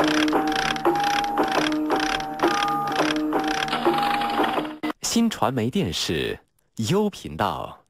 新传媒电视优频道。